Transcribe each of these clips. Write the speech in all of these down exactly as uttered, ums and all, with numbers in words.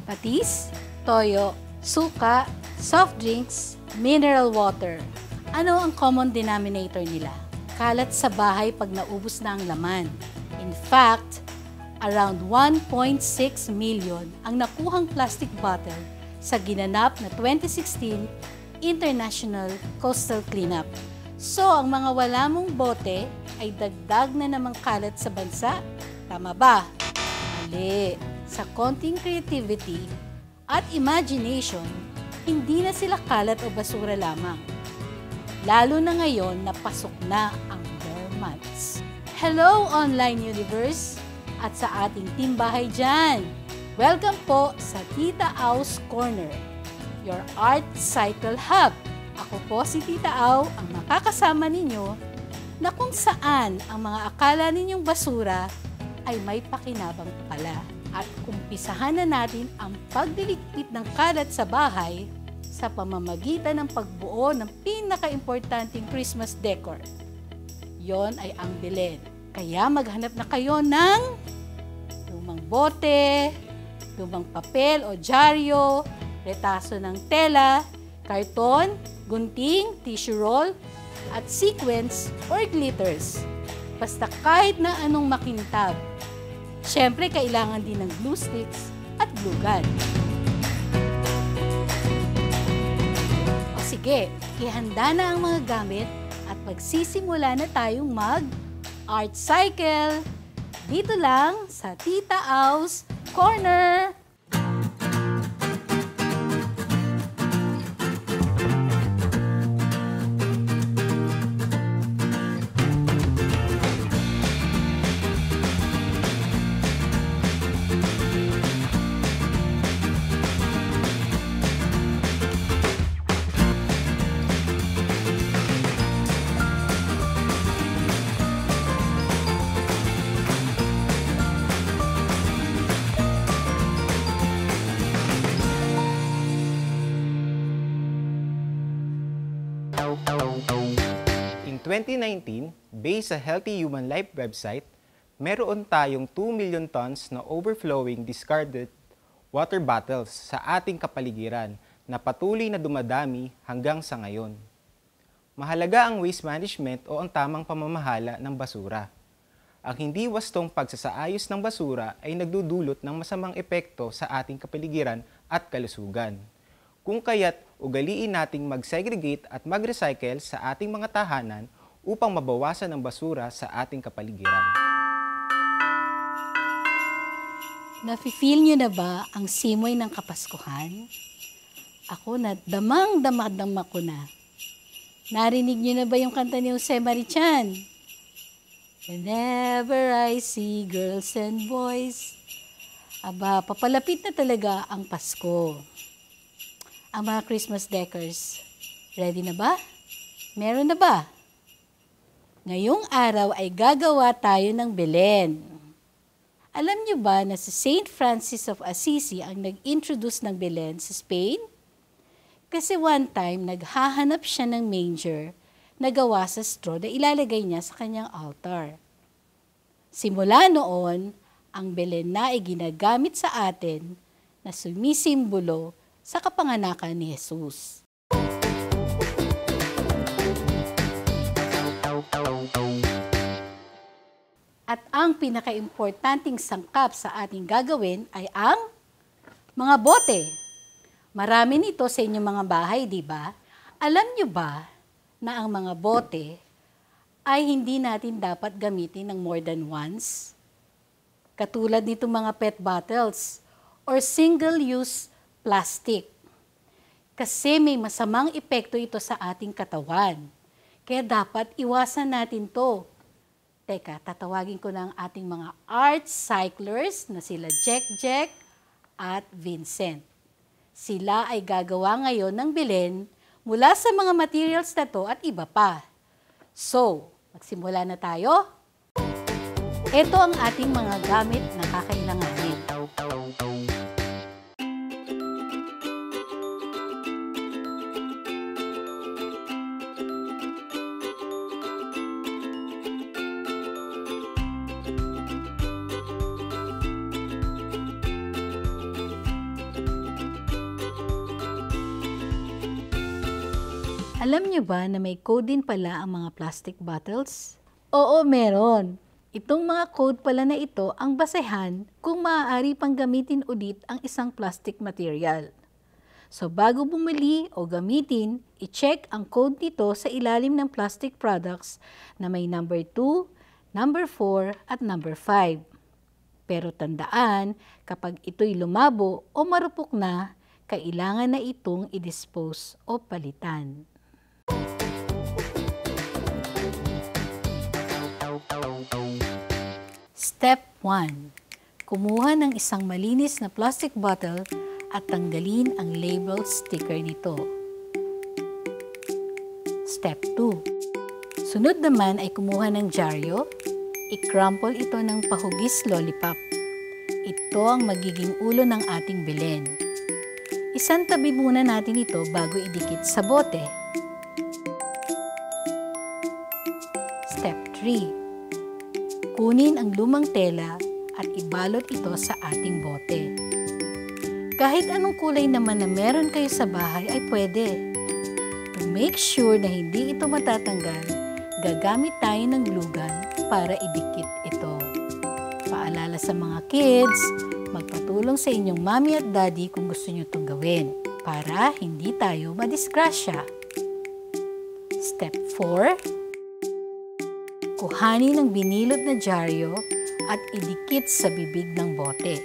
patis, toyo, suka, soft drinks, mineral water. Ano ang common denominator nila? Kalat sa bahay pag naubos na ang laman. In fact, around one point six million ang nakuhang plastic bottle sa ginanap na twenty sixteen International Coastal Cleanup. So, ang mga wala mong bote ay dagdag na namang kalat sa bansa? Tama ba? Mali. Sa konting creativity at imagination, hindi na sila kalat o basura lamang. Lalo na ngayon na pasok na ang bare months. Hello, online universe! At sa ating timbahay dyan, welcome po sa Tita Au's Corner, your art cycle hub. Ako po si Tita Au, ang makakasama ninyo na kung saan ang mga akala ninyong basura ay may pakinabang pala. At kumpisahan na natin ang pagliligpit ng kalat sa bahay sa pamamagitan ng pagbuo ng pinaka-importanting Christmas decor. Yon ay ang Belen. Kaya maghanap na kayo ng lumang bote, lumang papel o dyaryo, retaso ng tela, karton, gunting, tissue roll, at sequins or glitters. Basta kahit na anong makintab. Siyempre, kailangan din ng glue sticks at glue gun. O sige, ihanda na ang mga gamit at magsisimula na tayong mag-art cycle. Dito lang sa Tita Au's Corner. In twenty nineteen, based sa Healthy Human Life website, meron tayong two million tons na overflowing discarded water bottles sa ating kapaligiran na patuloy na dumadami hanggang sa ngayon. Mahalaga ang waste management o ang tamang pamamahala ng basura. Ang hindi wastong pagsasaayos ng basura ay nagdudulot ng masamang epekto sa ating kapaligiran at kalusugan. Kung kaya't ugaliin nating mag-segregate at mag-recycle sa ating mga tahanan upang mabawasan ang basura sa ating kapaligiran. Nafe-feel nyo na ba ang simoy ng Kapaskuhan? Ako na damang-damadama ko na. Narinig nyo na ba yung kanta ni Jose Marichan? Whenever I see girls and boys. Aba, papalapit na talaga ang Pasko. Ang mga Christmas decors, ready na ba? Meron na ba? Ngayong araw ay gagawa tayo ng Belen. Alam niyo ba na si Saint Francis of Assisi ang nag-introduce ng Belen sa Spain? Kasi one time, naghahanap siya ng manger na gawa sa straw na ilalagay niya sa kanyang altar. Simula noon, ang Belen na ay ginagamit sa atin na sumisimbolo sa kapanganakan ni Jesus. At ang pinaka-importanting sangkap sa ating gagawin ay ang mga bote. Marami nito sa inyong mga bahay, di ba? Alam nyo ba na ang mga bote ay hindi natin dapat gamitin ng more than once? Katulad nitong mga pet bottles or single-use plastic. Kasi may masamang epekto ito sa ating katawan. Kaya dapat iwasan natin to. Teka, tatawagin ko na ang ating mga art cyclers na sila Jack Jack at Vincent. Sila ay gagawa ngayon ng Belen mula sa mga materials na to at iba pa. So, magsimula na tayo. Ito ang ating mga gamit na kakailanganin. Alam niyo ba na may code din pala ang mga plastic bottles? Oo, meron. Itong mga code pala na ito ang basehan kung maaari pang gamitin ulit ang isang plastic material. So bago bumili o gamitin, i-check ang code nito sa ilalim ng plastic products na may number two, number four at number five. Pero tandaan, kapag ito'y lumabo o marupok na, kailangan na itong i-dispose o palitan. Step one. Kumuha ng isang malinis na plastic bottle at tanggalin ang label sticker nito. Step two. Sunod naman ay kumuha ng dyaryo, i-crumple ito ng pahugis lollipop. Ito ang magiging ulo ng ating Belen. Isantabi muna natin ito bago idikit sa bote. Step three. Kunin ang lumang tela at ibalot ito sa ating bote. Kahit anong kulay naman na meron kayo sa bahay ay pwede. To make sure na hindi ito matatanggal, gagamit tayo ng glue gun para idikit ito. Paalala sa mga kids, magpatulong sa inyong mommy at daddy kung gusto nyo itong gawin para hindi tayo madisgrasya. Step four. Kuhanin ang binilot na dyaryo at idikit sa bibig ng bote.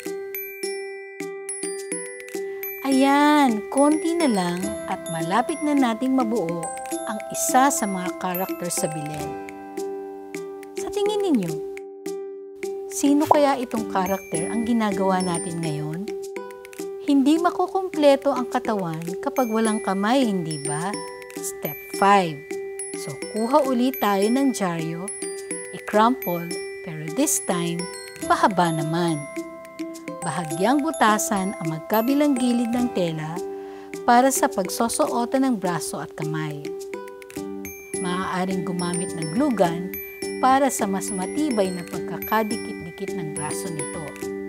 Ayan, konti na lang at malapit na nating mabuo ang isa sa mga karakter sa Belen. Sa tingin ninyo, sino kaya itong karakter ang ginagawa natin ngayon? Hindi makukumpleto ang katawan kapag walang kamay, hindi ba? Step five. So, kuha ulit tayo ng dyaryo, i-crumple, pero this time, pahaba naman. Bahagyang butasan ang magkabilang gilid ng tela para sa pagsosuotan ng braso at kamay. Maaaring gumamit ng glue gun para sa mas matibay na pagkakadikit-dikit ng braso nito.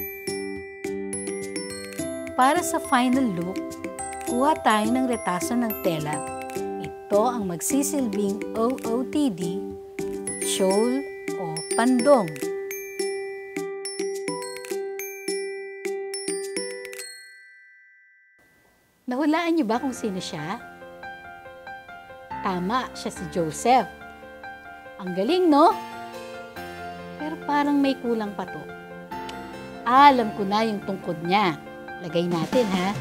Para sa final look, kuha tayo ng retaso ng tela. Ito ang magsisilbing O O T D, shawl o pandong. Nahulaan niyo ba kung sino siya? Tama, siya si Joseph. Ang galing, no? Pero parang may kulang pa to. Ah, alam ko na yung tungkod niya. Lagay natin, ha?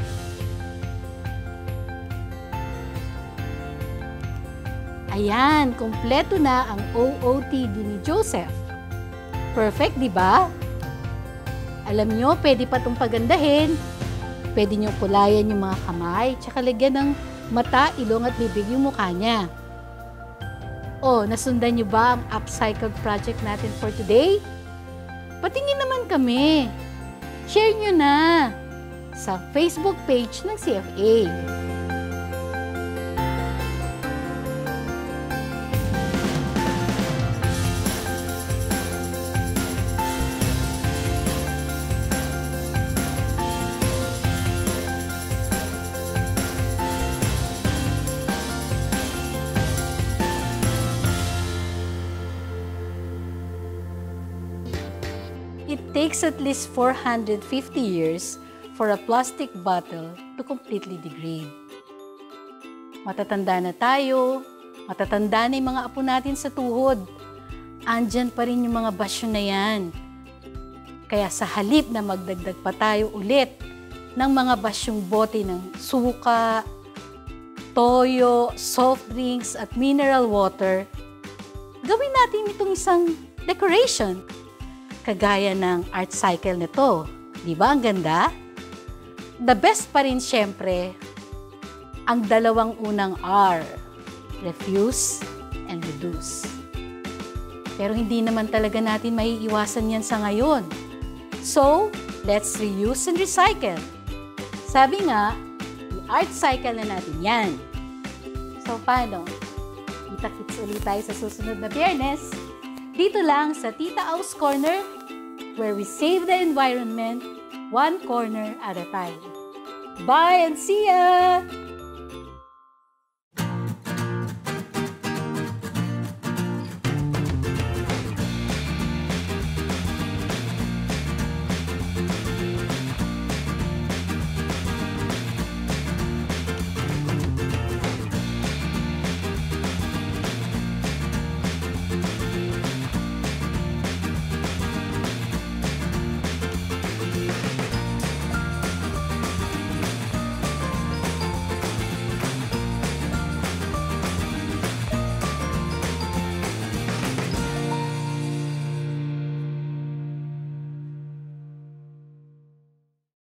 Ayan, kompleto na ang O O T D ni Joseph. Perfect, di ba? Alam nyo, pwede pa itong pagandahin. Pwede nyo kulayan yung mga kamay, tsaka lagyan ng mata, ilong at bibig yung mukha niya. O, nasundan nyo ba ang upcycled project natin for today? Patingin naman kami. Share nyo na sa Facebook page ng C F A. It takes at least four hundred fifty years for a plastic bottle to completely degrade. Matatanda na tayo, matatanda na yung mga apo natin sa tuhod. Andyan pa rin yung mga basyo na yan. Kaya sa halip na magdagdag pa tayo ulit ng mga basyong bote ng suka, toyo, soft drinks at mineral water, gawin natin itong isang decoration. Kagaya ng art cycle nito. Di ba ang ganda? The best pa rin syempre, ang dalawang unang R, refuse and reduce. Pero hindi naman talaga natin maiiwasan yan sa ngayon. So, let's reuse and recycle. Sabi nga, i-art cycle na natin yan. So, paano? Kita-kits ulit tayo sa susunod na Biyernes. Dito lang sa Tita Au's Corner, where we save the environment one corner at a time. Bye and see ya!